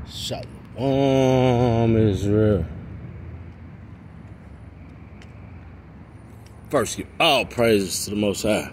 Shalom, Israel. First, give all praises to the Most High.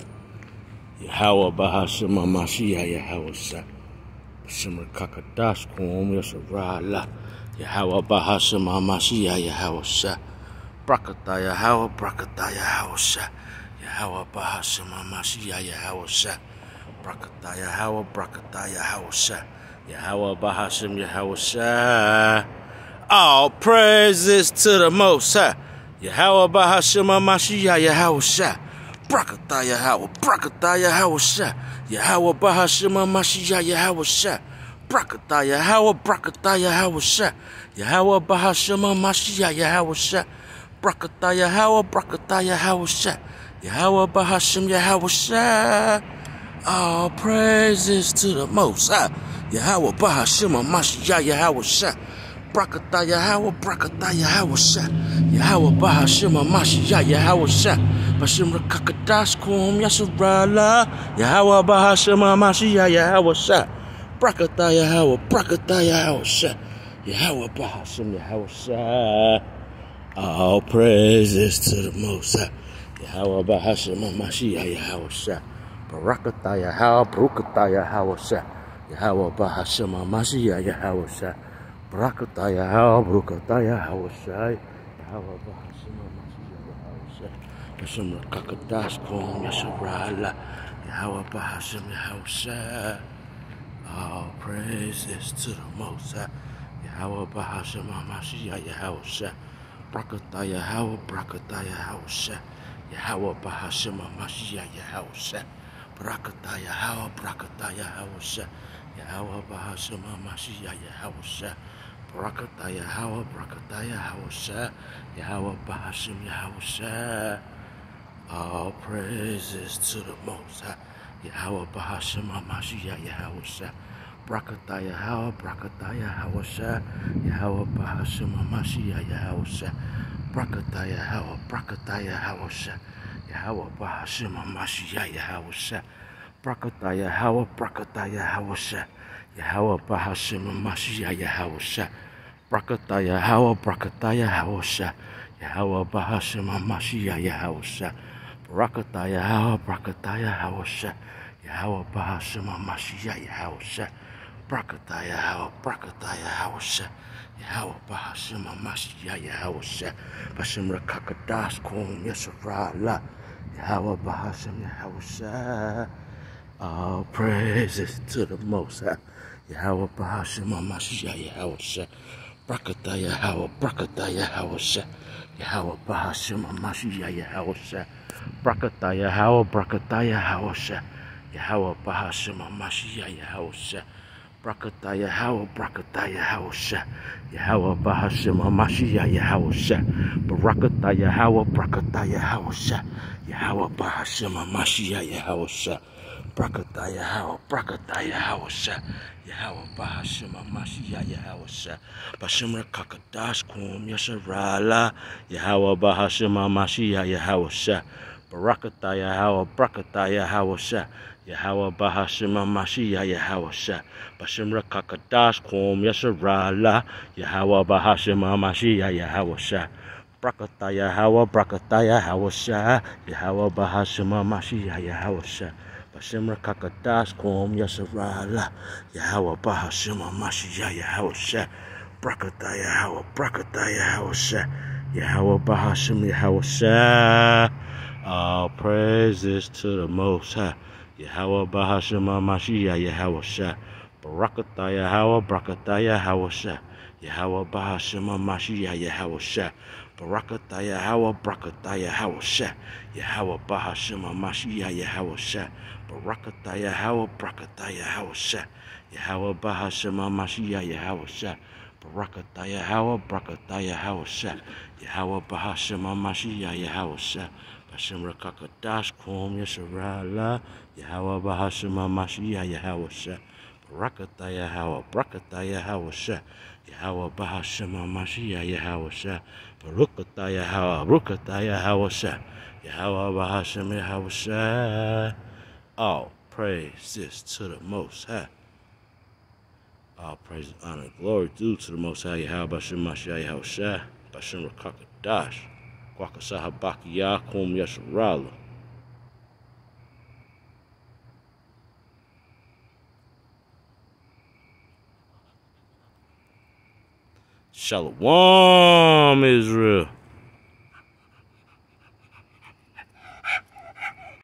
Yahweh Bahashim Mashiach Yahweh Shah. Shimmer Kakadash Kum Yasharala. Yahweh Bahashim Mashiach Yahweh Shah. Brakata Yahweh, Brakata Yahweh Shah. Yahweh Bahashim Mashiach Yahweh Shah. Brakata Yahweh, Brakata Yahweh Shah. Yahweh Bahashim Yahweh Shah. All praises to the Most High. Yahweh Bahashim Mashiach Yahweh Shah. Brakata Yahweh, Brakata Yahweh Shah. Yahweh Bahashim Mashiach Yahweh Shah. Brakata Yahweh, Brakata Yahweh Shah. Yahweh Bahashim Mashiach Yahweh Shah. Brakata Yahweh, Brakata Yahweh Shah. Yahweh Bahashim Yahweh Shah. All praises to the Most High. Yahweh Bahashim Mashiach Yahweh Shah. Brakata Yahweh, Brakata Yahweh Shah. Yahweh Bahashim Mashiach Yahweh Shah. Bashim Rakakadash Kum Yasharala. Yahweh Bahashim Mashiach Yahweh Shah. Brakata Yahweh, Brakata Yahweh Shah. Yahweh Bahashim Yahweh Shah. All praises to the Most High. Yahweh Bahashim Mashiach Yahweh Shah. Barakata Yahweh, Brukata Yahweh Shah. Yahweh Bahashim Mashiach Yahweh Shah. Barakata Yahweh, Brukata Yahweh Shah. Yahweh Bahashim Mashiach Yahweh Shah. Bashim Rakakadash Kum Yasharala. Yahweh Bahashim Yahweh Shah. All praises to the Most High. Yahweh Bahashim Mashiach Yahweh Shah. Brakata Yahweh, Brakata Yahweh Shah. Yahweh Bahashim Mashiach Yahweh Shah. Brakata Yahweh, Brakata Yahweh Shah. Yahweh Bahashim Mashiach Yahweh Shah. Brakata Yahweh, Brakata Yahweh Shah. Yahweh Bahashim Yahweh Shah. All praises to the Most High. Yahweh Bahashim Mashiach Yahweh Shah. Brakata Yahweh, Brakata Yahweh Shah. Yahweh Bahashim Mashiach Yahweh Shah. Brakata Yahweh, Brakata Yahweh Shah. Yahweh Bahashim Mashiach Yahweh Shah. Brakata Yahweh, Brakata Yahweh Shah. Yahweh Bahashim Mashiach Yahweh Shah. Brakata Yahweh, Brakata Yahweh Shah. Yahweh Bahashim Mashiach Yahweh Shah. Brakata Yahweh, Brakata Yahweh Shah. Yahweh Bahashim Mashiach Yahweh Shah. Brakata Yahweh, Brakata Yahweh Shah. Yahweh Bahashim Mashiach Yahweh Shah. Bashim Rakakadash Kum Yasharala. Yahweh Bahashim Yahweh Shah. All praises to the Most High. Yahweh Bahashim Mashiach Yahweh Shah. Brakata Yahweh, Brakata Yahweh Shah. Yahweh Bahashim Mashiach Yahweh Shah. Brakata Yahweh, Brakata Yahweh Shah. Yahweh Bahashim Mashiach Yahweh Shah. Brakata Yahweh, Brakata Yahweh Shah. Yahweh Bahashim Mashiach Yahweh Shah. Brakata Yahweh, Brakata Yahweh Shah. Yahweh Bahashim Mashiach Yahweh Shah. Brakata Yahweh, Brakata Yahweh Shah. Yahweh Bahashim Mashiach Yahweh Shah. Bashim Rakakadash Kum Yasharala. Yahweh Bahashim Mashiach Yahweh Shah. Barakata Yahweh, Brakata Yahweh Shah. Yahweh Bahashim Mashiach Yahweh Shah. Bashim Rakakadash Kum Yasharala. Yahweh Bahashim Mashiach Yahweh Shah. Brakata Yahweh, Brakata Yahweh Shah. Yahweh Bahashim Mashiach Yahweh Shah. Bashim Rakakadash Kum Yasharala. Yahweh Bahashim Mashiach Yahweh Shah. Brakata Yahweh, Brakata Yahweh Shah. Yahweh Bahashim Yahweh Shah. All praises to the Most High. Yahweh Bahashim Mashiach Yahweh Shah. Barakata Yahweh, Brakata Yahweh Shah. Yahweh Bahashim Mashiach Yahweh Shah. Barakata Yahweh, Brakata Yahweh Shah. Yahweh Bahashim Mashiach Yahweh Shah. Barakata Yahweh, Brakata Yahweh Shah. Yahweh Bahashim Mashiach Yahweh Shah. Barakata Yahweh, Brakata Yahweh Shah. Yahweh Bahashim Mashiach Yahweh Shah. Bashim Rakakadash Kum Yasharala. Yahweh Bahashim Mashiach Yahweh Shah. Barakata Yahweh, Brakata Yahweh Shah. Yahweh Bahashim Mashiach Yahweh Shah. Barakata Yahweh, Brukata Yahweh Shah. Yahweh Bahashim Yahweh Shah. All praises to the Most High. All praise, honor, and glory due to the Most High Yahweh Bashim Mashiach Yahushua Bashim Rakakadash Kwakasahabaki Yakum Yasharala. Shalom, Israel.